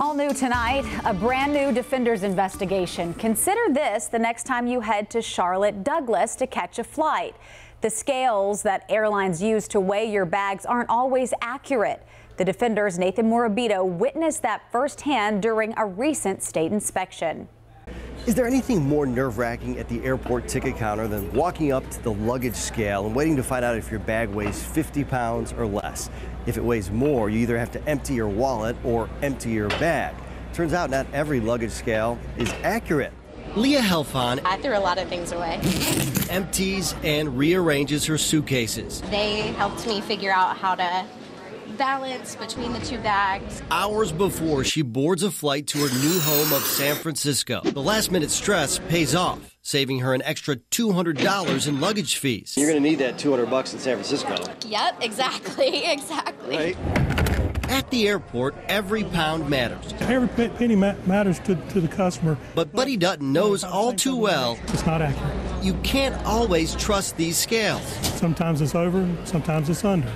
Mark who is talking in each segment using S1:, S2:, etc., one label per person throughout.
S1: All new tonight, a brand new Defenders investigation. Consider this the next time you head to Charlotte Douglas to catch a flight. The scales that airlines use to weigh your bags aren't always accurate. The Defenders' Nathan Morabito witnessed that firsthand during a recent state inspection.
S2: Is there anything more nerve-wracking at the airport ticket counter than walking up to the luggage scale and waiting to find out if your bag weighs 50 pounds or less? If it weighs more, you either have to empty your wallet or empty your bag. Turns out not every luggage scale is accurate. Leah Helfon
S3: I threw a lot of things away.
S2: empties and rearranges her suitcases.
S3: They helped me figure out how to balance between the two bags.
S2: Hours before she boards a flight to her new home of San Francisco. The last-minute stress pays off, saving her an extra $200 in luggage fees. You're going to need that $200 in San Francisco.
S3: Yep, exactly.
S2: Right. At the airport, every pound matters.
S4: Every penny matters to the customer.
S2: But Buddy Dutton knows all too well
S4: It's not accurate.
S2: you can't always trust these scales.
S4: Sometimes it's over, sometimes it's under.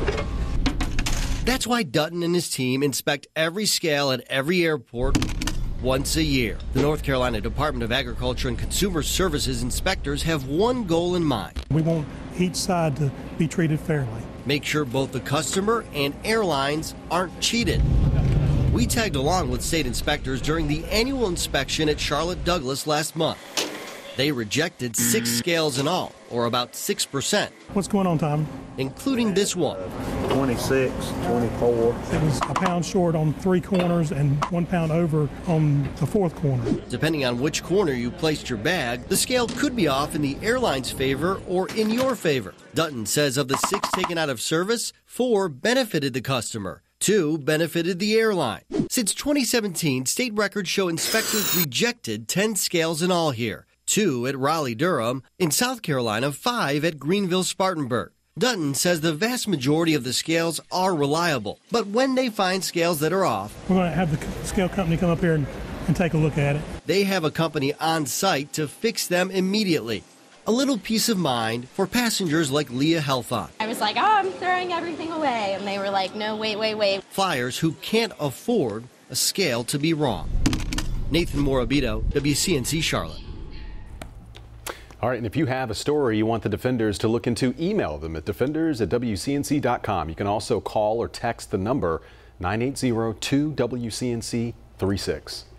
S2: That's why Dutton and his team inspect every scale at every airport once a year. The North Carolina Department of Agriculture and Consumer Services inspectors have one goal in mind.
S4: We want each side to be treated fairly.
S2: Make sure both the customer and airlines aren't cheated. We tagged along with state inspectors during the annual inspection at Charlotte Douglas last month. They rejected 6 scales in all, or about 6%,
S4: What's going on, Tom?
S2: including this one.
S5: 26, 24.
S4: It was a pound short on 3 corners and 1 pound over on the 4th corner.
S2: Depending on which corner you placed your bag, the scale could be off in the airline's favor or in your favor. Dutton says of the 6 taken out of service, 4 benefited the customer. 2 benefited the airline. Since 2017, state records show inspectors rejected 10 scales in all here. 2 at Raleigh-Durham, in South Carolina, 5 at Greenville-Spartanburg. Dutton says the vast majority of the scales are reliable, but when they find scales that are off,
S4: We're going to have the scale company come up here and take a look at it.
S2: they have a company on site to fix them immediately. A little peace of mind for passengers like Leah Helfon.
S3: I was like, oh, I'm throwing everything away. And they were like, no, wait.
S2: Flyers who can't afford a scale to be wrong. Nathan Morabito, WCNC Charlotte.
S6: All right, and if you have a story you want the Defenders to look into, email them at defenders@wcnc.com. You can also call or text the number 980-2-WCNC-36.